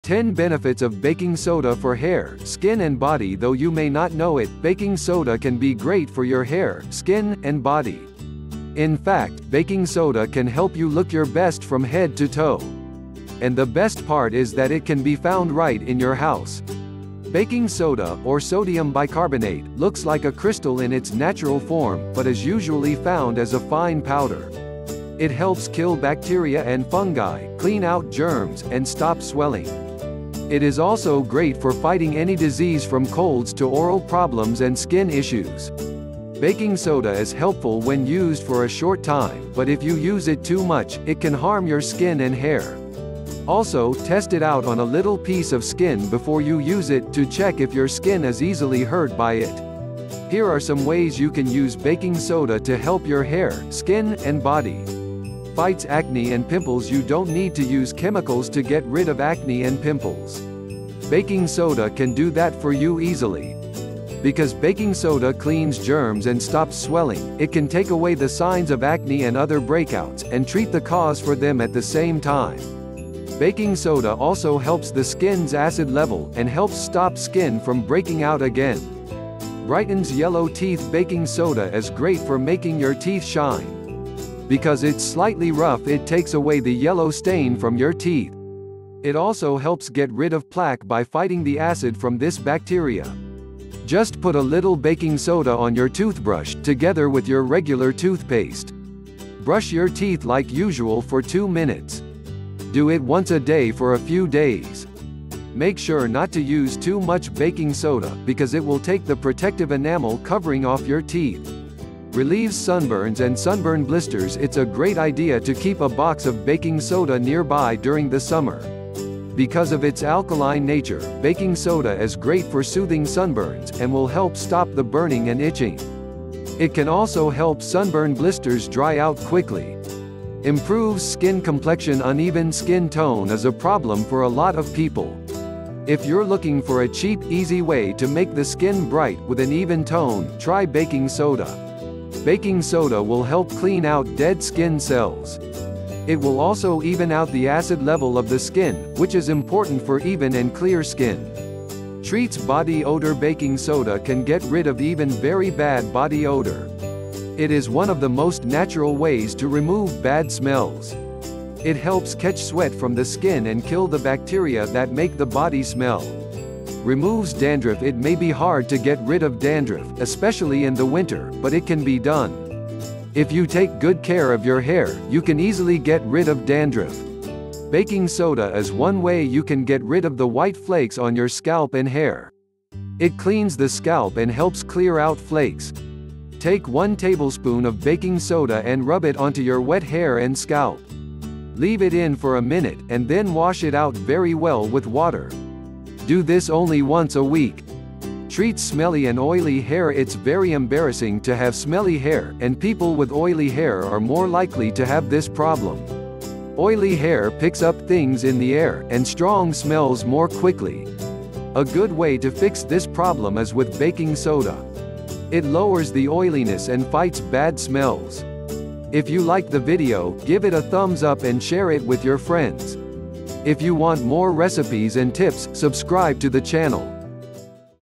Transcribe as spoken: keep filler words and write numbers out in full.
ten benefits of baking soda for hair, skin and body. Though you may not know it, baking soda can be great for your hair, skin, and body. In fact, baking soda can help you look your best from head to toe. And the best part is that it can be found right in your house. Baking soda, or sodium bicarbonate, looks like a crystal in its natural form, but is usually found as a fine powder. It helps kill bacteria and fungi, clean out germs, and stop swelling. It is also great for fighting any disease from colds to oral problems and skin issues. Baking soda is helpful when used for a short time, but if you use it too much, it can harm your skin and hair. Also, test it out on a little piece of skin before you use it to check if your skin is easily hurt by it. Here are some ways you can use baking soda to help your hair, skin, and body. Fights acne and pimples. You don't need to use chemicals to get rid of acne and pimples. Baking soda can do that for you easily. Because baking soda cleans germs and stops swelling, it can take away the signs of acne and other breakouts, and treat the cause for them at the same time. Baking soda also helps the skin's acid level, and helps stop skin from breaking out again. Brightens yellow teeth. Baking soda is great for making your teeth shine. Because it's slightly rough, it takes away the yellow stain from your teeth. It also helps get rid of plaque by fighting the acid from this bacteria. Just put a little baking soda on your toothbrush, together with your regular toothpaste. Brush your teeth like usual for two minutes. Do it once a day for a few days. Make sure not to use too much baking soda, because it will take the protective enamel covering off your teeth. Relieves sunburns and sunburn blisters. It's a great idea to keep a box of baking soda nearby during the summer. Because of its alkaline nature, baking soda is great for soothing sunburns, and will help stop the burning and itching. It can also help sunburn blisters dry out quickly. Improves skin complexion. Uneven skin tone is a problem for a lot of people. If you're looking for a cheap, easy way to make the skin bright with an even tone, try baking soda. Baking soda will help clean out dead skin cells. It will also even out the acid level of the skin, which is important for even and clear skin. Treats body odor. Baking soda can get rid of even very bad body odor. It is one of the most natural ways to remove bad smells. It helps catch sweat from the skin and kill the bacteria that make the body smell. Removes dandruff. It may be hard to get rid of dandruff, especially in the winter, but it can be done. If you take good care of your hair, you can easily get rid of dandruff. Baking soda is one way you can get rid of the white flakes on your scalp and hair. It cleans the scalp and helps clear out flakes. Take one tablespoon of baking soda and rub it onto your wet hair and scalp. Leave it in for a minute, and then wash it out very well with water. Do this only once a week. Treats smelly and oily hair. It's very embarrassing to have smelly hair, and people with oily hair are more likely to have this problem. Oily hair picks up things in the air, and strong smells more quickly. A good way to fix this problem is with baking soda. It lowers the oiliness and fights bad smells. If you like the video, give it a thumbs up and share it with your friends. If you want more recipes and tips, subscribe to the channel.